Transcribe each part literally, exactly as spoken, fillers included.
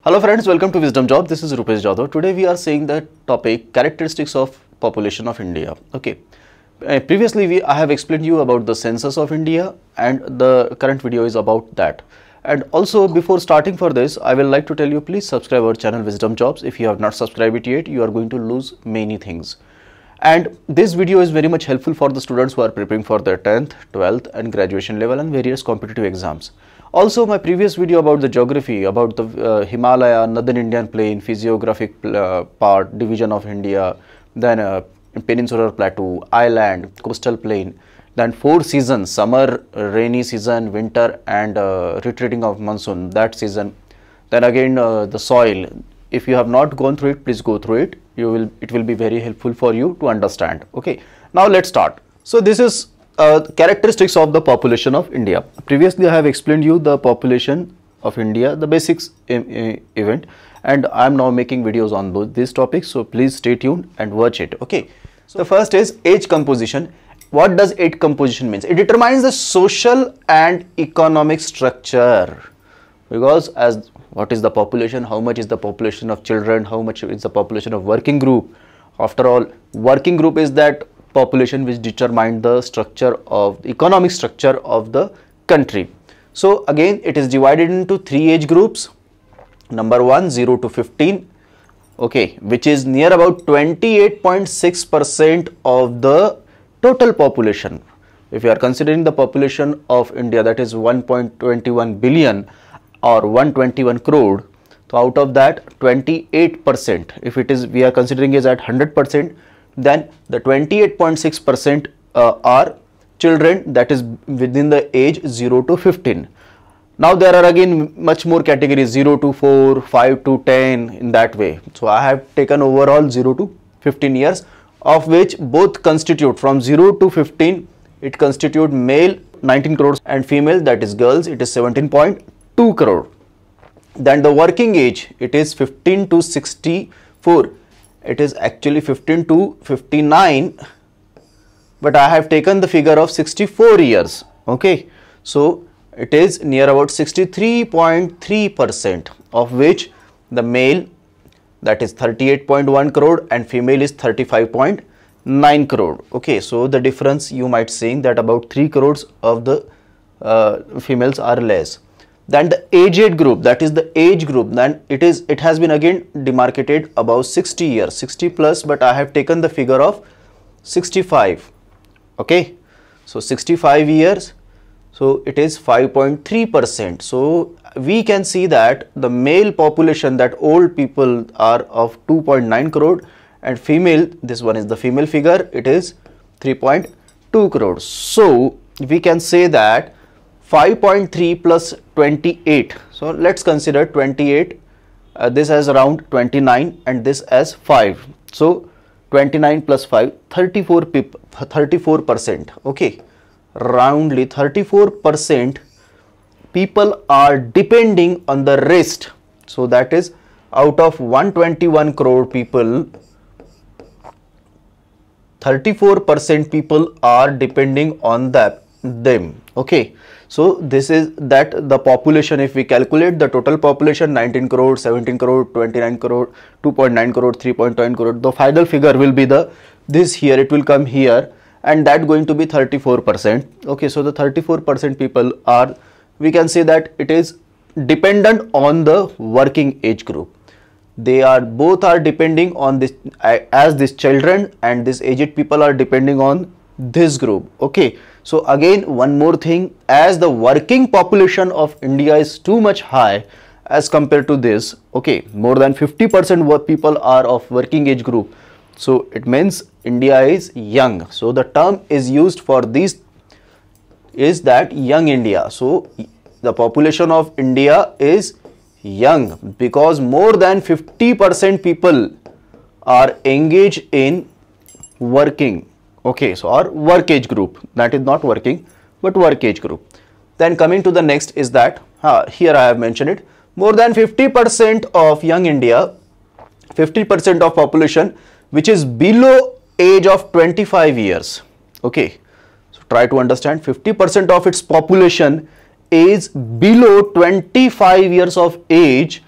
Hello friends, welcome to Wisdom Job. This is Rupesh Jadhav. Today we are saying the topic characteristics of population of India. Okay. Uh, previously we I have explained you about the census of India, and the current video is about that. And also before starting for this, I will like to tell you, please subscribe our channel Wisdom Jobs. If you have not subscribed it yet, you are going to lose many things. And this video is very much helpful for the students who are preparing for their tenth, twelfth and graduation level and various competitive exams. Also, my previous video about the geography, about the uh, Himalaya, Northern Indian Plain, physiographic uh, part, division of India, then uh, peninsular plateau, island, coastal plain, then four seasons, summer, rainy season, winter and uh, retreating of monsoon, that season. Then again uh, the soil. If you have not gone through it, please go through it. You will, it will be very helpful for you to understand. Okay. Now let's start. So this is uh, characteristics of the population of India. Previously I have explained you the population of India, the basics event, and I am now making videos on both these topics. So please stay tuned and watch it. Okay. So the first is age composition. What does age composition means? It determines the social and economic structure, because as what is the population, how much is the population of children, how much is the population of working group. After all, working group is that population which determine the structure of the economic structure of the country. So again, it is divided into three age groups. Number one, zero to fifteen, okay, which is near about twenty-eight point six percent of the total population. If you are considering the population of India, that is one point two one billion or one hundred twenty-one crore, so out of that twenty-eight percent, if it is we are considering is at one hundred percent, then the twenty-eight point six percent uh, are children, that is within the age zero to fifteen. Now there are again much more categories, zero to four, five to ten, in that way. So I have taken overall zero to fifteen years, of which both constitute from zero to fifteen, it constitute male nineteen crores and female, that is girls, it is seventeen point two crore. Then the working age, it is fifteen to sixty-four, it is actually fifteen to fifty-nine, but I have taken the figure of sixty-four years. Okay, so it is near about sixty-three point three percent, of which the male, that is thirty-eight point one crore and female is thirty-five point nine crore. Okay, so the difference you might saying that about three crores of the uh, females are less. Then the aged group, that is the age group, then it is it has been again demarcated above sixty years, sixty plus, but I have taken the figure of sixty-five. Okay, so sixty-five years, so it is five point three percent. So we can see that the male population, that old people, are of two point nine crore, and female, this one is the female figure, it is three point two crore. So we can say that five point three plus twenty-eight, so let's consider twenty-eight, uh, this as around twenty-nine and this as five, so twenty-nine plus five, thirty-four people, thirty-four percent. Okay, roundly thirty-four percent people are depending on the rest. So that is out of one hundred twenty-one crore people, thirty-four percent people are depending on that them. Okay, so this is that the population, if we calculate the total population, nineteen crore, seventeen crore, twenty-nine crore, two point nine crore, three point nine crore, the final figure will be the this here, it will come here, and that going to be thirty-four percent. Okay, so the thirty-four percent people are, we can say that it is dependent on the working age group. They are both are depending on this, as these children and these aged people are depending on this group. Okay, so again one more thing, as the working population of India is too much high as compared to this, okay, more than fifty percent what people are of working age group, so it means India is young. So the term is used for this is that young India. So the population of India is young because more than fifty percent people are engaged in working. Okay, so our work age group, that is not working but work age group. Then coming to the next is that uh, here I have mentioned it, more than fifty percent of young India, fifty percent of population which is below age of twenty-five years. Okay, so try to understand, fifty percent of its population is below twenty-five years of age,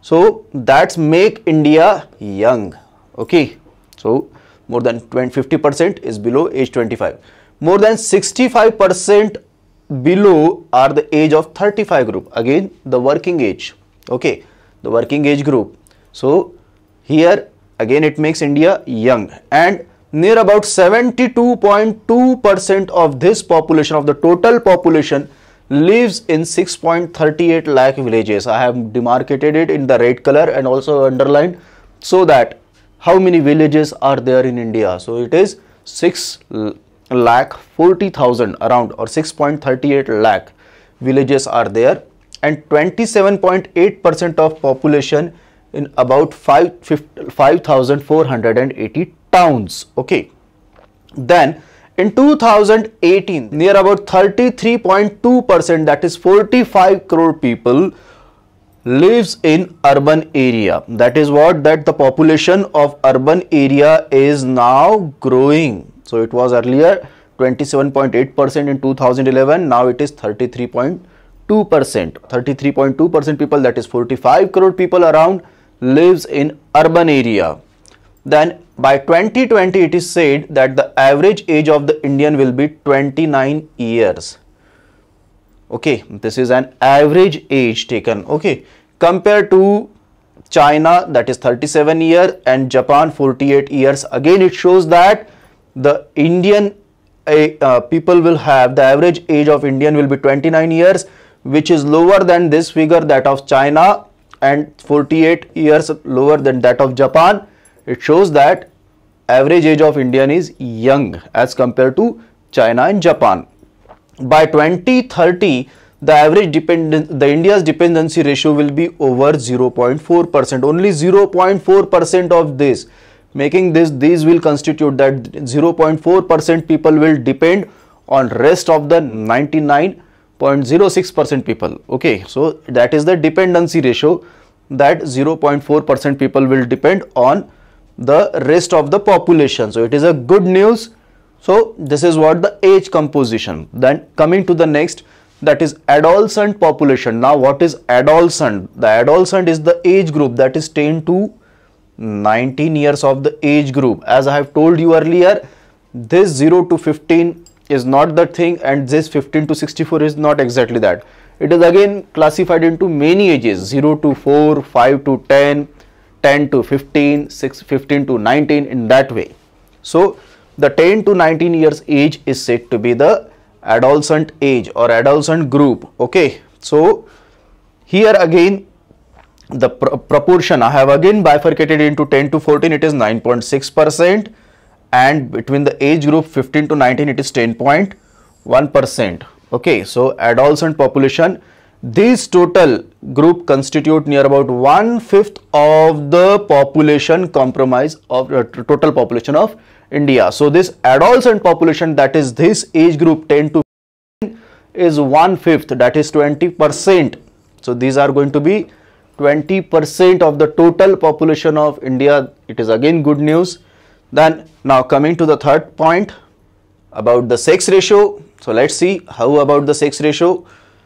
So that's make India young. Okay, so more than fifty percent is below age twenty-five. More than sixty-five percent below are the age of thirty-five group. Again, the working age. Okay, the working age group. So here again it makes India young, and near about seventy-two point two percent of this population, of the total population, lives in six point three eight lakh villages. I have demarcated it in the red color and also underlined, so that how many villages are there in India. So it is six lakh forty thousand around, or six point three eight lakh villages are there, and twenty-seven point eight percent of population in about five thousand four hundred eighty towns. Okay, then in two thousand eighteen, near about thirty-three point two percent, that is forty-five crore people, lives in urban area. That is what, that the population of urban area is now growing. So it was earlier twenty-seven point eight percent in two thousand eleven, now it is thirty-three point two percent. thirty-three point two percent people, that is forty-five crore people around, lives in urban area. Then by twenty twenty, it is said that the average age of the Indian will be twenty-nine years. Okay, this is an average age taken. Okay, compared to China, that is thirty-seven years, and Japan forty-eight years. Again, it shows that the Indian uh, uh, people will have, the average age of Indian will be twenty-nine years, which is lower than this figure, that of China, and forty-eight years lower than that of Japan. It shows that average age of Indian is young as compared to China and Japan. By twenty thirty, the average dependent, the India's dependency ratio will be over zero point four percent. Only zero point four percent of this, making this, these will constitute that zero point four percent people will depend on rest of the ninety-nine point zero six percent people. Okay, so that is the dependency ratio, that zero point four percent people will depend on the rest of the population. So it is a good news. So this is what the age composition. Then coming to the next, that is adolescent population. Now what is adolescent? The adolescent is the age group that is ten to nineteen years of the age group. As I have told you earlier, this zero to fifteen is not the thing, and this fifteen to sixty-four is not exactly that. It is again classified into many ages, zero to four, five to ten, ten to fifteen, six, fifteen to nineteen, in that way. So the ten to nineteen years age is said to be the adolescent age or adolescent group. Okay, so here again the pr proportion I have again bifurcated into ten to fourteen, it is nine point six percent, and between the age group fifteen to nineteen, it is ten point one percent. Okay, so adolescent population, these total group constitute near about one fifth of the population comprise of uh, total population of India. So this adolescent population, that is this age group ten to fifteen, is one fifth, that is twenty percent. So these are going to be twenty percent of the total population of India. It is again good news. Then now coming to the third point about the sex ratio. So let's see how about the sex ratio.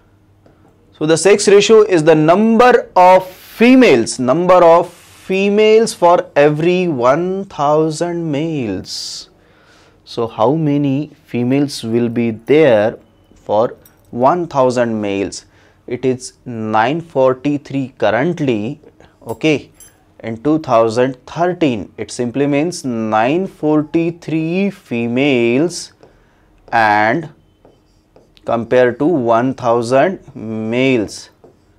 So the sex ratio is the number of females, number of females for every one thousand males. So how many females will be there for one thousand males? It is nine forty-three currently. Okay, in two thousand thirteen, it simply means nine forty-three females and compared to one thousand males.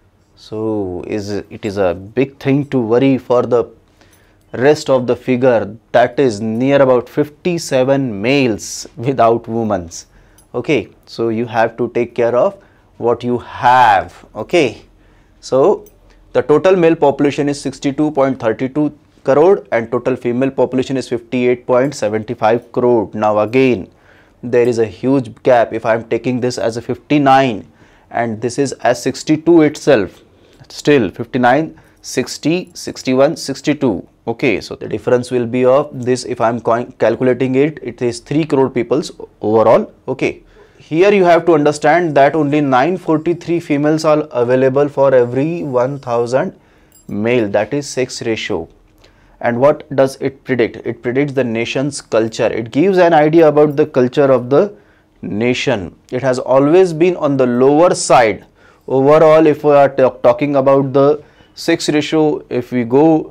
So is it is a big thing to worry for the rest of the figure, that is near about fifty-seven males without women. Okay, so you have to take care of what you have. Okay, so the total male population is sixty-two point three two crore and total female population is fifty-eight point seven five crore. Now again there is a huge gap. If I am taking this as a fifty-nine and this is as sixty-two itself, still fifty-nine, sixty, sixty-one, sixty-two. Okay, so the difference will be of this, if I am calculating it, it is three crore peoples overall. Okay, here you have to understand that only nine forty-three females are available for every one thousand male, that is sex ratio. And what does it predict? It predicts the nation's culture. It gives an idea about the culture of the nation. It has always been on the lower side. Overall, if we are talking about the sex ratio, if we go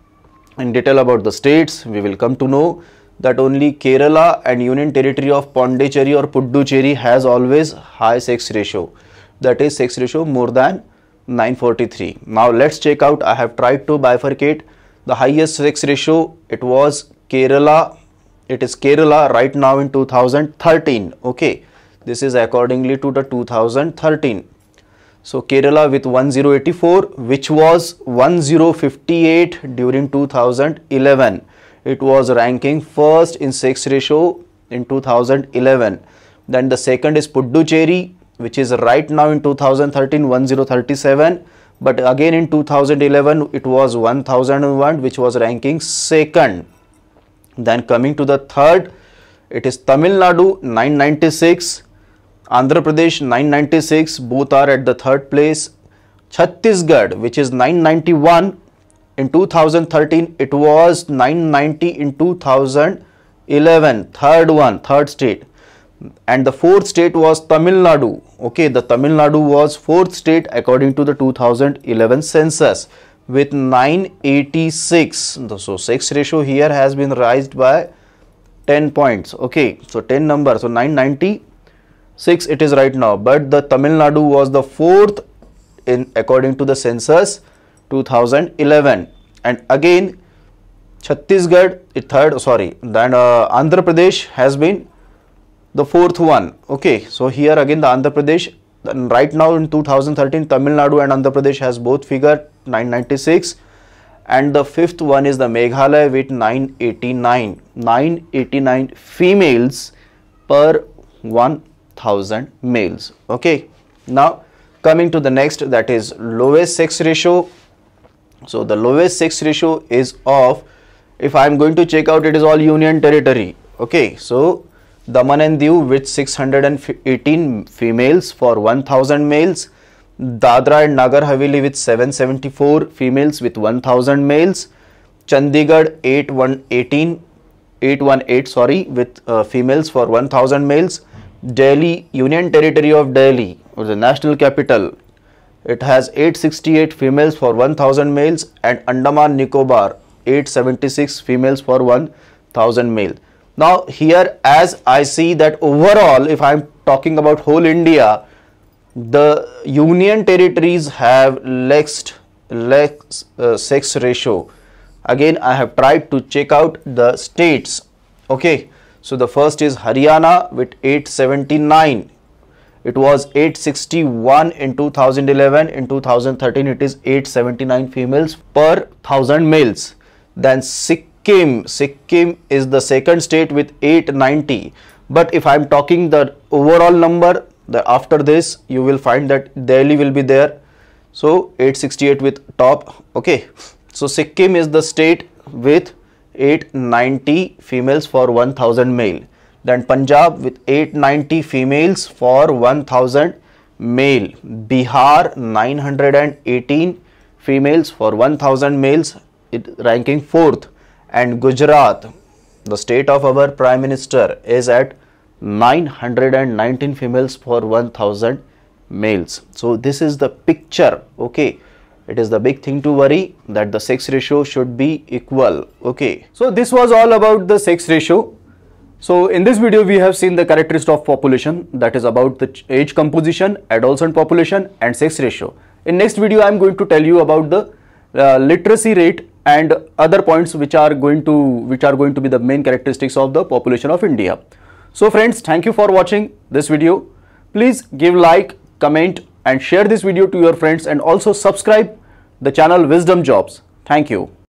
in detail about the states, we will come to know that only Kerala and Union Territory of Pondicherry or Puducherry has always high sex ratio. That is sex ratio more than nine forty-three. Now let's check out. I have tried to bifurcate the highest sex ratio. It was Kerala. It is Kerala right now in two thousand thirteen. Okay, this is accordingly to the two thousand thirteen. So Kerala with one thousand eighty-four, which was one thousand fifty-eight during two thousand eleven. It was ranking first in sex ratio in two thousand eleven. Then the second is Puducherry, which is right now in two thousand thirteen one thousand thirty-seven. But again in two thousand eleven it was one thousand one, which was ranking second. Then coming to the third, it is Tamil Nadu nine ninety-six, Andhra Pradesh nine ninety-six, both are at the third place. Chhattisgarh, which is nine ninety-one in two thousand thirteen, it was nine ninety in two thousand eleven, third one, third state. And the fourth state was Tamil Nadu. Okay, the Tamil Nadu was fourth state according to the two thousand eleven census with nine eighty-six. So sex ratio here has been raised by ten points. Okay, so ten numbers. So nine ninety-six it is right now, but the Tamil Nadu was the fourth in according to the census two thousand eleven. And again Chhattisgarh it third, sorry, then uh, Andhra Pradesh has been the fourth one. Okay, so here again the Andhra Pradesh, right now in two thousand thirteen Tamil Nadu and Andhra Pradesh has both figure nine ninety-six, and the fifth one is the Meghalaya with nine eighty-nine, nine eighty-nine females per one thousand males. Okay, now coming to the next, that is lowest sex ratio. So the lowest sex ratio is of, if I am going to check out, it is all Union Territory. Okay, so Daman and Diu with six hundred eighteen females for one thousand males, Dadra and Nagar Haveli with seven hundred seventy-four females with one thousand males, Chandigarh eight eighteen, eight eighteen sorry with uh, females for one thousand males, Delhi, Union Territory of Delhi or the national capital, it has eight hundred sixty-eight females for one thousand males, and Andaman Nicobar eight hundred seventy-six females for one thousand male. Now here, as I see that overall, if I am talking about whole India, the Union Territories have less, less uh, sex ratio. Again, I have tried to check out the states. Okay, so the first is Haryana with eight hundred seventy-nine. It was eight hundred sixty-one in two thousand eleven. In two thousand thirteen, it is eight hundred seventy-nine females per one thousand males. Then Sikkim, Sikkim is the second state with eight hundred ninety. But if I am talking the overall number, the after this you will find that Delhi will be there. So eight hundred sixty-eight with top. Okay, so Sikkim is the state with eight hundred ninety females for one thousand male. Then Punjab with eight hundred ninety females for one thousand male. Bihar nine hundred eighteen females for one thousand males, it ranking fourth. And Gujarat, the state of our Prime Minister, is at nine hundred nineteen females for one thousand males. So this is the picture. Okay, it is the big thing to worry that the sex ratio should be equal. Okay, so this was all about the sex ratio. So in this video we have seen the characteristics of population, that is about the age composition, adolescent population and sex ratio. In next video I am going to tell you about the uh, literacy rate and other points which are going to which are going to be the main characteristics of the population of India. So friends, thank you for watching this video. Please give like, comment and share this video to your friends, and also subscribe the channel Wisdom Jobs. Thank you.